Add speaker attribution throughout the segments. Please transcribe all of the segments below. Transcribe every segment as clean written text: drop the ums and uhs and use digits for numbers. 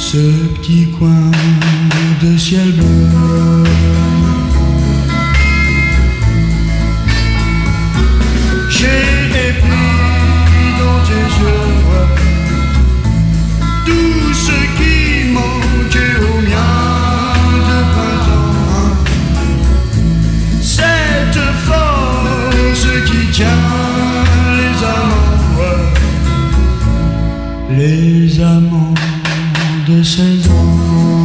Speaker 1: ce petit coin de ciel bleu. J'ai épris dans tes yeux tout ce qui manquait au mien de printemps, cette force qui tient les amants de 16 ans.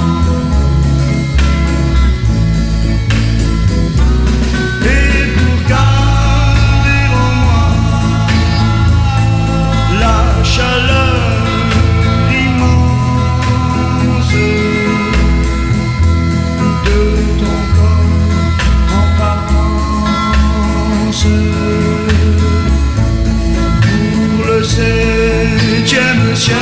Speaker 1: Et pour garder en moi la chaleur immense de ton corps en parence, pour le 7e ciel.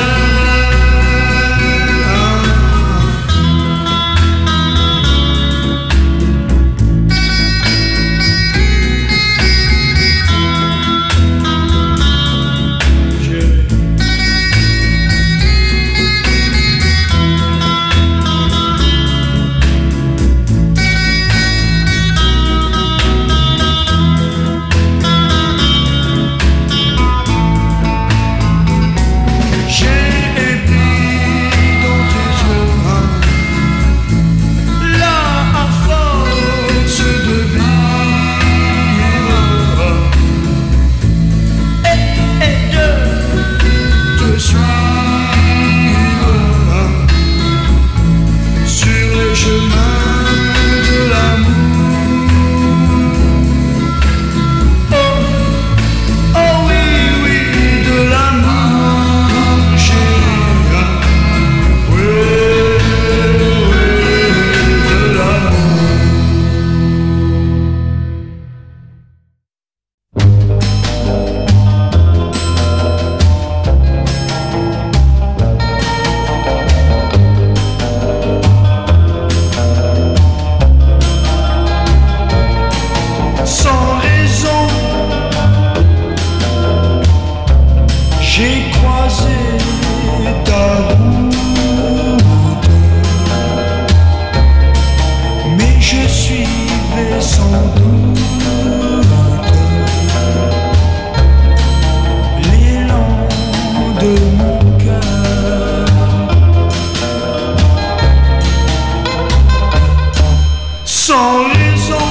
Speaker 1: Sans raison,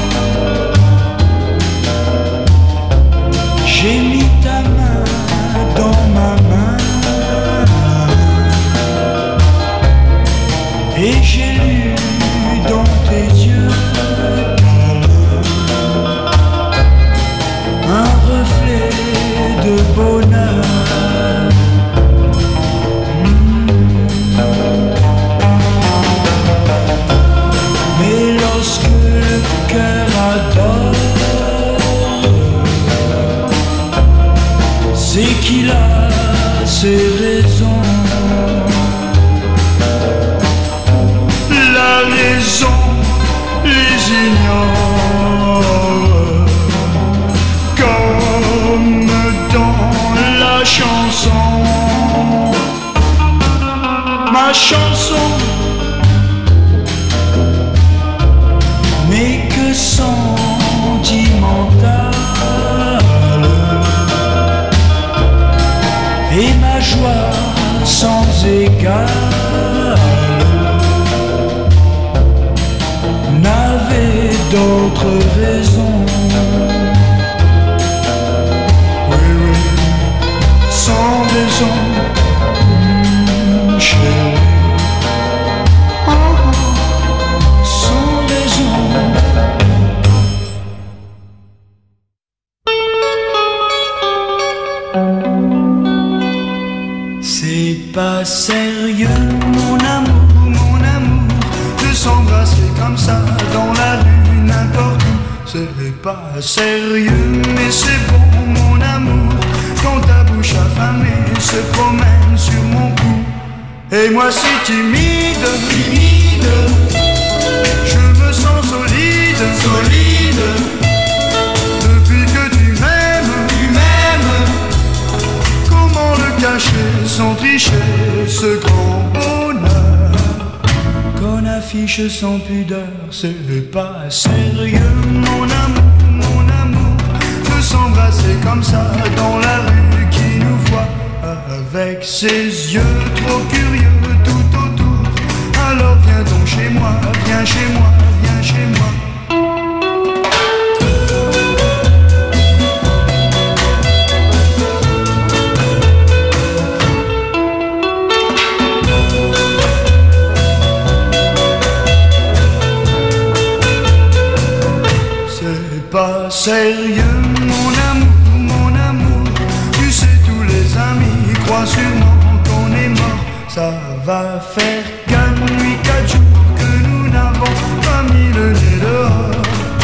Speaker 1: j'ai mis ta main dans ma main et j'ai lu dans tes yeux un reflet de bonheur. Mais lorsque le cœur adore, c'est qu'il a ses raisons. La raison les ignore, comme dans la chanson. Ma chanson, mais que sentimentale, et ma joie sans égale n'avait d'autre raison. Oui, oui, sans raison, chérie. C'est pas sérieux, mon amour, de s'embrasser comme ça dans la rue, n'importe où. C'est pas sérieux, mais c'est bon, mon amour, quand ta bouche affamée se promène sur mon cou. Et moi si timide, je me sens solide, depuis que tu m'aimes, comment le cacher sans tricher ce grand bonheur? m'affiche sans pudeur, c'est pas sérieux. Mon amour, de s'embrasser comme ça dans la rue qui nous voit, avec ses yeux trop curieux tout autour. Alors viens donc chez moi, viens chez moi, viens chez moi. Pas sérieux, mon amour, tu sais tous les amis croient sûrement qu'on est mort. Ça va faire 4 nuits, 4 jours que nous n'avons pas mis le nez dehors.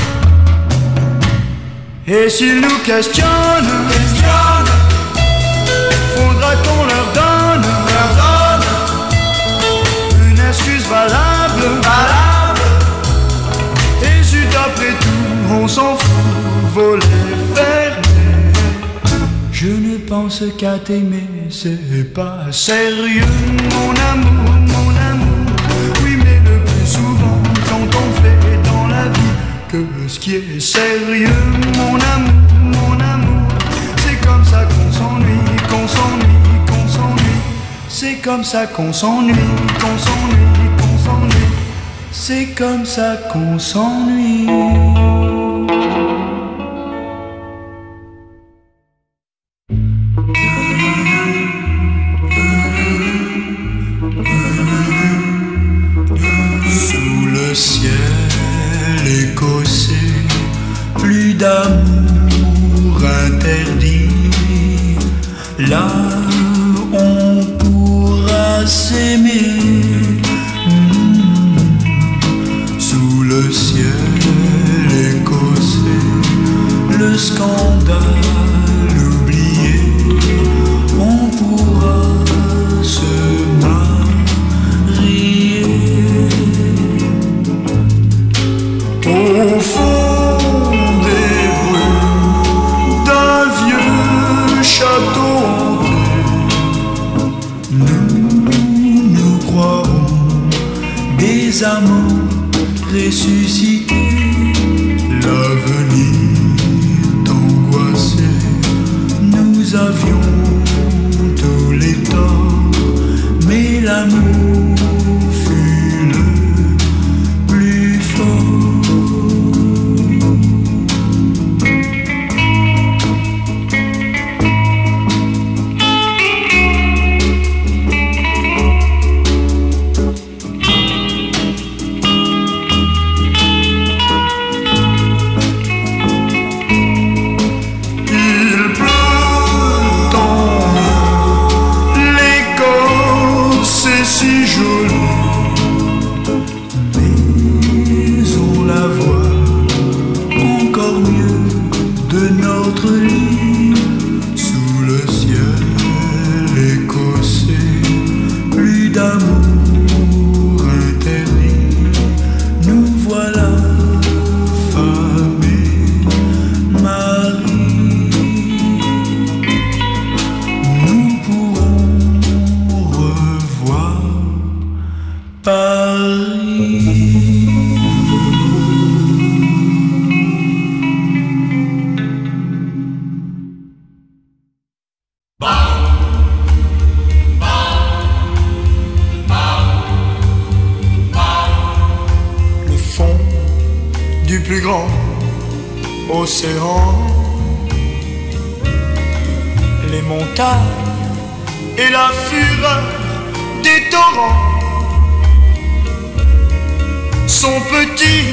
Speaker 1: Et s'ils nous questionnent, faudra qu'on leur donne une excuse valable. Et zut, après tout, on s'en fout, voler fermé. Je ne pense qu'à t'aimer, c'est pas sérieux. Mon amour, oui mais le plus souvent quand on fait dans la vie que ce qui est sérieux. Mon amour, c'est comme ça qu'on s'ennuie. C'est comme ça qu'on s'ennuie. C'est comme ça qu'on s'ennuie. Sous le ciel écossais, plus d'amour interdit. Là, on pourra s'aimer. Sous le ciel écossais, le scandale oublié, on pourra se marier. Au fond des rues d'un vieux château hanté, nous croirons des amants ressusciter. L'avenir d'angoissé, nous avions tous les torts, mais l'amour fut le plus fort. Si jolie, mais on la voit encore mieux de notre lit. Sous le ciel écossais, plus d'amour interdit. Nous voilà femme et mari. Nous pourrons revoir Paris. Le fond du plus grand océan, les montagnes et la fureur des torrents sont petits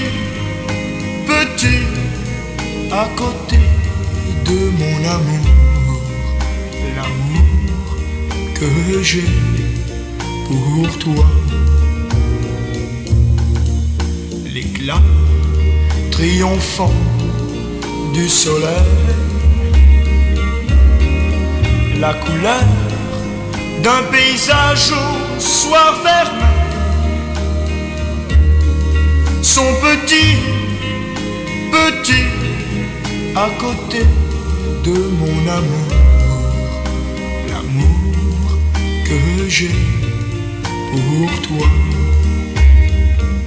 Speaker 1: à côté de mon amour, l'amour que j'ai pour toi. L'éclat triomphant du soleil, la couleur d'un paysage au soir vermeil sont petits à côté de mon amour, l'amour que j'ai pour toi.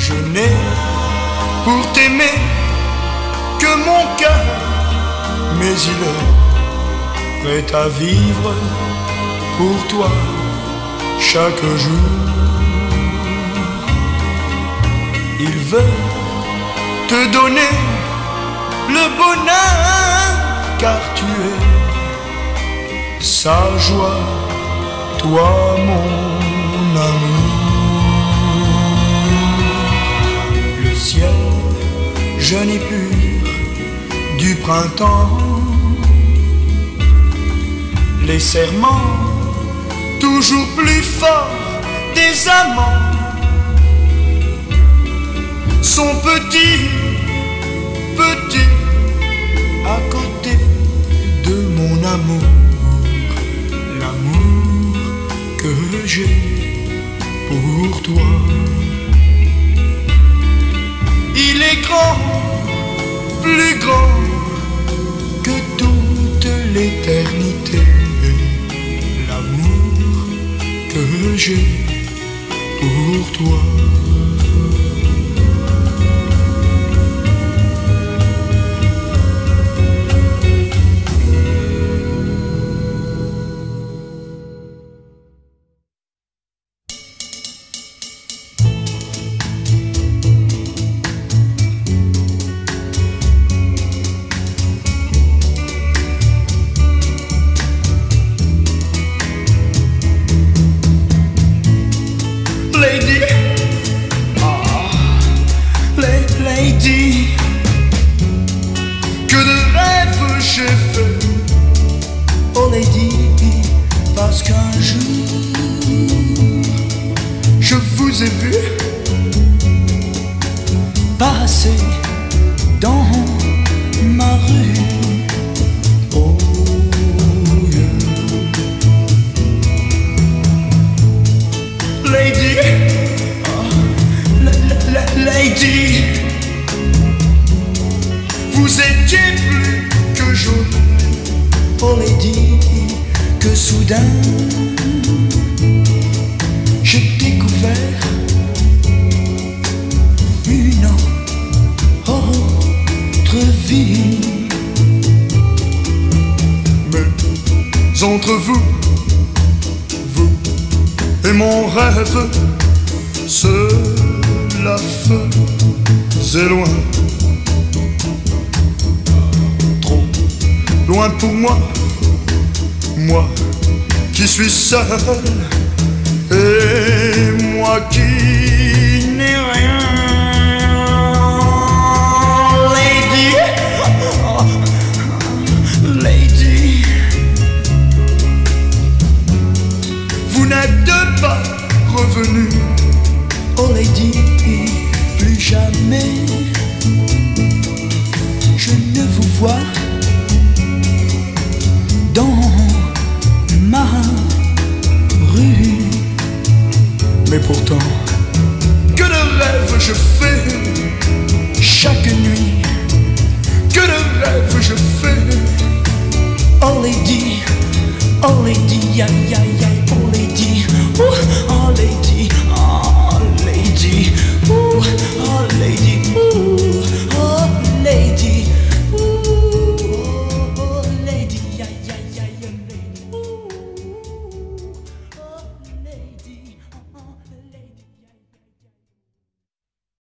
Speaker 1: Je n'ai pour t'aimer que mon cœur, mais il est prêt à vivre pour toi chaque jour. Il veut te donner le bonheur, car tu es sa joie, toi mon amour. Le ciel jeune et pur du printemps, les serments toujours plus forts des amants, sont petits, petits à côté de mon amour, l'amour que j'ai pour toi. Il est grand, plus grand que toute l'éternité, l'amour que j'ai pour toi. Lady, lady, que de rêves j'ai fait. Oh lady, parce qu'un jour je vous ai vu passer dans ma rue. Oh yeah. Lady, lady, vous étiez plus que jolie. Oh lady, que soudain j'ai découvert une autre vie. Mais entre vous et mon rêve, cela faisait loin, trop loin pour moi, moi qui suis seul, et moi qui n'ai rien. Lady, lady, vous n'êtes pas revenu. Oh lady, plus jamais je ne vous vois dans ma rue. Mais pourtant, que de rêves je fais chaque nuit, que de rêves je fais. Oh lady, aïe aïe